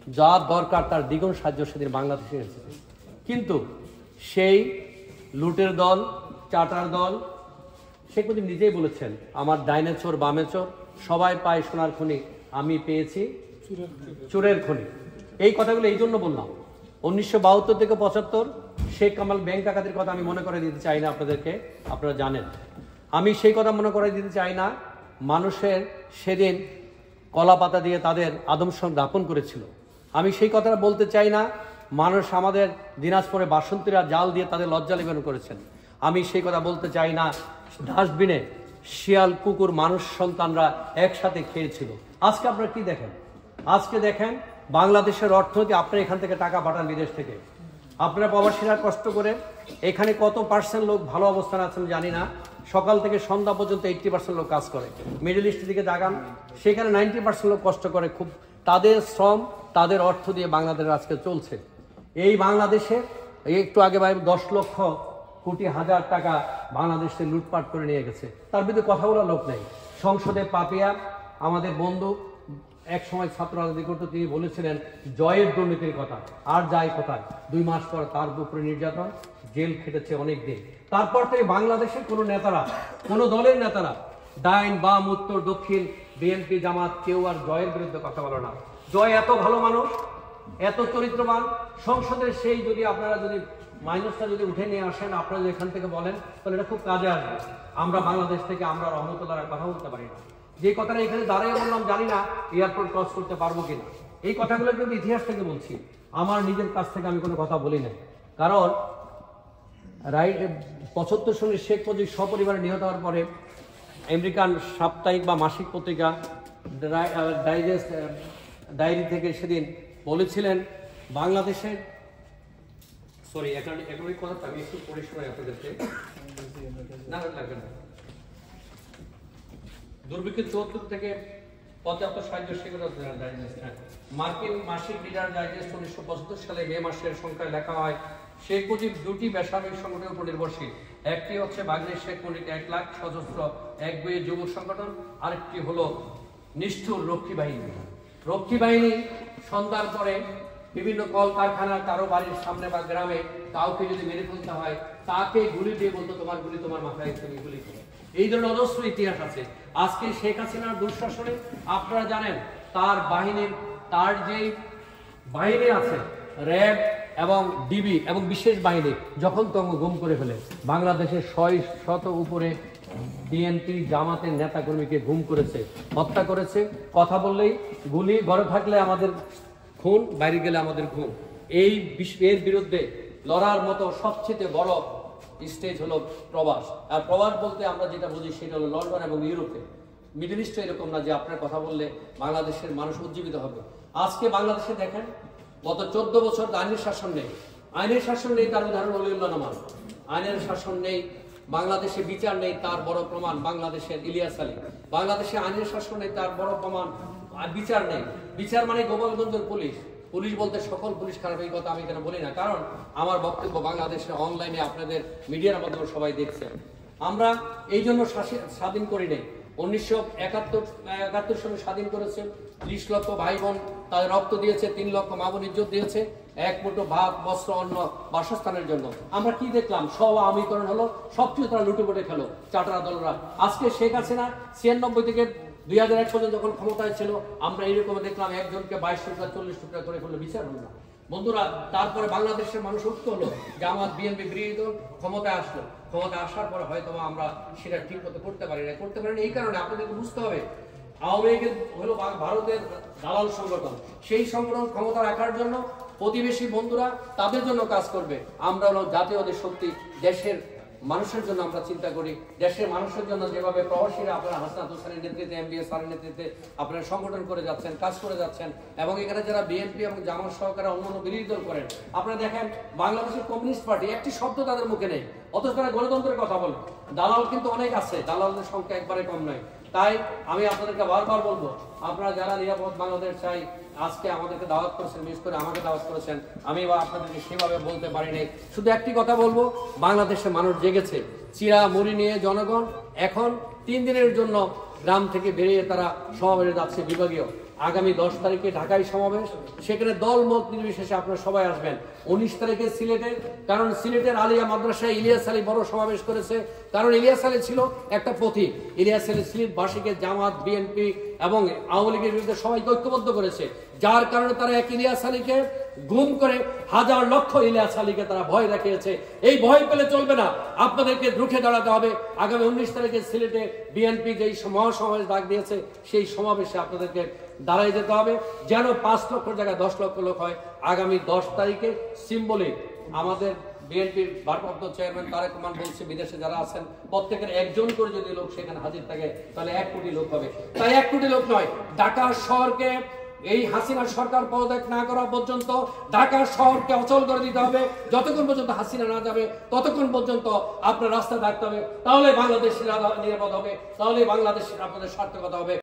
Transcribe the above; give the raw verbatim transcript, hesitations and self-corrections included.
যা দরকার তার দ্বিগুণ সাহায্য সেদিন বাংলাদেশে এসেছে। কিন্তু সেই লুটের দল, চাটার দল, শেখ মুজিব নিজেই বলেছেন, আমার ডাইনে চোর বামে চোর, সবাই পায় সোনার খনি, আমি পেয়েছি চোরের খনি। এই কথাগুলো এই জন্য বললাম, উনিশশো বাহাত্তর থেকে পঁচাত্তর শেখ কামাল ব্যাংক ডাকাতির কথা আমি মনে করে দিতে চাই না আপনাদেরকে, আপনারা জানেন। আমি সেই কথা মনে করে দিতে চাই না, মানুষের সেদিন কলা পাতা দিয়ে তাদের আদমসং দাপন করেছিল। আমি সেই কথাটা বলতে চাই না, মানুষ আমাদের দিনাজপুরে বাসন্তীরা জাল দিয়ে তাদের লজ্জা নিবারণ করেছেন। আমি সেই কথা বলতে চাই না, ডাস্টবিনে শিয়াল, কুকুর, মানুষ সন্তানরা একসাথে খেয়েছিল। আজকে আপনারা কি দেখেন? আজকে দেখেন বাংলাদেশের অর্থনীতি, আপনারা এখান থেকে টাকা পাঠান বিদেশ থেকে, আপনারা প্রবাসীরা কষ্ট করে এখানে কত পার্সেন্ট লোক ভালো অবস্থানে আছেন জানি না, সকাল থেকে সন্ধ্যা পর্যন্ত এইট্টি পার্সেন্ট লোক কাজ করে। মিডল ইস্টের দিকে তাকান, সেখানে নাইনটি পার্সেন্ট লোক কষ্ট করে, খুব তাদের শ্রম, তাদের অর্থ দিয়ে বাংলাদেশ আজকে চলছে। এই বাংলাদেশে একটু আগে ভাই দশ লক্ষ কোটি হাজার টাকা বাংলাদেশে লুটপাট করে নিয়ে গেছে, তার বিরুদ্ধে কথা বলার লোক নেই। সংসদে পাপিয়া আমাদের বন্ধু এক সময় ছাত্র রাজনীতি করতো, তিনি বলেছিলেন জয়ের দুর্নীতির কথা, আর যায় কোথায়? দুই মাস পর তার উপরে নির্যাতন, জেল খেটেছে অনেক দিন। তারপর থেকে বাংলাদেশের কোনো নেতারা, কোনো দলের নেতারা, ডাইন বাম উত্তর দক্ষিণ বিএনপি জামাত, কেউ আর জয়ের বিরুদ্ধে কথা বলে না। জয় এত ভালো মানুষ, এত চরিত্রবান, সংসদের সেই যদি আপনারা যদি মাইনাসটা যদি উঠে নিয়ে আসেন, আপনারা যদি এখান থেকে বলেন, তাহলে এটা খুব কাজে আসবে। আমরা বাংলাদেশ থেকে আমরা রহমতুল্লাহর কথা বলতে পারি না। যে কথাটা এখানে দাঁড়িয়ে বললাম, জানি না এয়ারপোর্ট ক্রস করতে পারবো কিনা, এই কথাগুলো কিন্তু ইতিহাস থেকে বলছি, আমার নিজের কাছ থেকে আমি কোনো কথা বলি না। কারণ রাইট পঁচাত্তর সনে শেখ মুজিব সপরিবারে নিহত হওয়ার পরে আমেরিকান সাপ্তাহিক বা মাসিক পত্রিকা ডাইজেস্ট ডায়েরি থেকে সেদিন বলেছিলেন বাংলাদেশের, সরি একাডেমিক কথা আমি একটু পরিষ্কার আপনাদেরকে, না লাগবে না, দুর্ভিক্ষের চুয়াত্তর থেকে পঁচাত্তর সাহায্য সেগুলো ডাইজেস্ট, মার্কিন মাসিক লিডার ডাইজেস্ট উনিশশো পঁচাত্তর সালে মে মাসের সংখ্যায় লেখা হয়, শেখ মুজিব দুটি বেসামরিক সংগঠনের উপর নির্ভরশীল। একটি হচ্ছে বাংলাদেশ শেখ মুজিব এক লাখ সশস্ত্র এক বইয়ের যুবক সংগঠন, আরেকটি হলো নিষ্ঠুর রক্ষী বাহিনী। রক্ষী বাহিনী সন্ধ্যার পরে বিভিন্ন কলকারখানা, কারো বাড়ির সামনে বা গ্রামে কাউকে যদি মেরে ফেলতে হয়, তাকে গুলি দিয়ে বলতো তোমার গুলি তোমার মাথায়, তুমি গুলি করো। এই ধরনের অজস্র ইতিহাস আছে। আজকে শেখ হাসিনার দুঃশাসনে আপনারা জানেন তার বাহিনীর, তার যে বাহিনী আছে র্যাব এবং ডিবি এবং বিশেষ বাহিনী যখন তখন গুম করে ফেলে, বাংলাদেশের ছয় শত উপরে বিএনপি জামাতের নেতাকর্মীকে গুম করেছে, হত্যা করেছে। কথা বললেই গুলি, ঘরে থাকলে আমাদের খুন, বাইরে গেলে আমাদের ঘুম। এই এর বিরুদ্ধে লড়ার মতো সবচেয়ে বড় স্টেজ হলো প্রবাস। আর প্রবাস বলতে আমরা যেটা বুঝি সেটা হলো লন্ডন এবং ইউরোপে। মিডল ইস্টে এরকম না যে আপনার কথা বললে বাংলাদেশের মানুষ উজ্জীবিত হবে। আজকে বাংলাদেশে দেখেন গত চোদ্দ বছর আইনের শাসন নেই, আইনের শাসন নেই, তার উদাহরণ অলিউল্লাহ নামান। আইনের শাসন নেই, বাংলাদেশে বিচার নেই, তার বড় প্রমাণ বাংলাদেশের ইলিয়াস আলী। বাংলাদেশে আইনের শাসন নেই, তার বড় প্রমাণ বিচার নেই। বিচার মানে গোপালগঞ্জের পুলিশ, পুলিশ বলতে সকল পুলিশ খারাপ, এই কথা আমি কেন বলি না, কারণ আমার বক্তব্য বাংলাদেশের অনলাইনে আপনাদের মিডিয়ার মাধ্যমে সবাই দেখছেন। আমরা এই জন্য স্বাধীন করি নেই, উনিশশো একাত্তর একাত্তর সালে স্বাধীন করেছে, ত্রিশ লক্ষ ভাই বোন তাদের রক্ত দিয়েছে, তিন লক্ষ মা বোন ইজ্জত দিয়েছে, এক মুঠো ভাত বস্ত্র অন্ন বাসস্থানের জন্য। আমরা কি দেখলাম? সব আমিকরণ হলো, সবচেয়ে তারা লুটেপুটে খেলো চাটারা দলরা। আজকে শেখ হাসিনা ছিয়ানব্বই থেকে দুই হাজার এক পর্যন্ত যখন ক্ষমতায় ছিল, আমরা এইরকম দেখলাম একজনকে বাইশ টুকরা চল্লিশ টুকরা করে ফেললো, বিচার হলো না। বন্ধুরা, তারপরে বাংলাদেশের মানুষ উঠতে হলো, জামাত বিএনপি বিরোধী দল ক্ষমতায় আসলো, ক্ষমতায় আসার পরে হয়তো আমরা সেটা ঠিক মতো করতে পারি না, করতে পারি না এই কারণে আপনাদেরকে বুঝতে হবে, আওয়ামী লীগের হলো ভারতের দালাল সংগঠন, সেই সংগঠন ক্ষমতা রাখার জন্য প্রতিবেশী বন্ধুরা তাদের জন্য কাজ করবে। আমরা হলো জাতীয়দের শক্তি, দেশের মানুষের জন্য আমরা চিন্তা করি, দেশের মানুষের জন্য যেভাবে প্রবাসীরা আপনারা হাসনাত হোসেনের নেতৃত্বে, এম বি এস স্যারের নেতৃত্বে আপনারা সংগঠন করে যাচ্ছেন, কাজ করে যাচ্ছেন, এবং এখানে যারা বিএনপি এবং জামাত সহকারে অন্যান্য বিরোধী দল করেন, আপনারা দেখেন বাংলাদেশের কমিউনিস্ট পার্টি একটি শব্দ তাদের মুখে নেই, অথচ তারা গণতন্ত্রের কথা বলে। দালাল কিন্তু অনেক আছে, দালালদের সংখ্যা একবারে কম নয়। তাই আমি আপনাদেরকে বারবার বলবো, আপনারা যারা নিরাপদ বাংলাদেশ চাই, আজকে আমাদেরকে দাওয়াত করেছেন, বিশেষ করে আমাকে দাওয়াত করেছেন, আমি বা আপনাদেরকে সেভাবে বলতে পারিনি। শুধু একটি কথা বলবো, বাংলাদেশের মানুষ জেগেছে, চিরা মুড়ি নিয়ে জনগণ এখন তিন দিনের জন্য গ্রাম থেকে বেরিয়ে তারা সমাবেশে যাচ্ছে বিভাগীয়। আগামী দশ তারিখে ঢাকায় সমাবেশ, সেখানে দল মত নির্বিশেষে আপনারা সবাই আসবেন। উনিশ তারিখে সিলেটে, কারণ সিলেটের আলিয়া মাদ্রাসায় ইলিয়াস আলী বড় সমাবেশ করেছে, কারণ ইলিয়াস আলী ছিল একটা পথিক। ইলিয়াস আলী সিলেটবাসীকে জামাত, বিএনপি এবং আওয়ামী লীগের বিরুদ্ধে সবাইকে ঐক্যবদ্ধ করেছে, যার কারণে তারা এক ইলিয়াস আলীকে গুম করে হাজার লক্ষ ইলিয়াস আলীকে তারা ভয় দেখিয়েছে। এই ভয় পেলে চলবে না, আপনাদেরকে রুখে দাঁড়াতে হবে। আগামী উনিশ তারিখে সিলেটে বিএনপি যেই মহাসমাবেশ ডাক দিয়েছে, সেই সমাবেশে আপনাদেরকে দাঁড়াই যেতে হবে, যেন পাঁচ লক্ষ জায়গায় দশ লক্ষ লোক হয়। আগামী দশ তারিখে সিম্বলিক আমাদের বিএনপির ভারপ্রাপ্ত চেয়ারম্যান তারেক রহমান বলছে, বিদেশে যারা আছেন প্রত্যেকের একজন করে যদি লোক সেখানে হাজির থাকে তাহলে এক কোটি লোক হবে। তাই এক কোটি লোক নয়, ঢাকা শহরকে এই হাসিনা সরকার পদত্যাগ না করা পর্যন্ত ঢাকা শহরকে অচল করে দিতে হবে। যতক্ষণ পর্যন্ত হাসিনা না যাবে ততক্ষণ পর্যন্ত আপনার রাস্তা থাকতে হবে, তাহলে বাংলাদেশ নিরাপদ হবে, তাহলে বাংলাদেশ আপনাদের সার্থকতা হবে।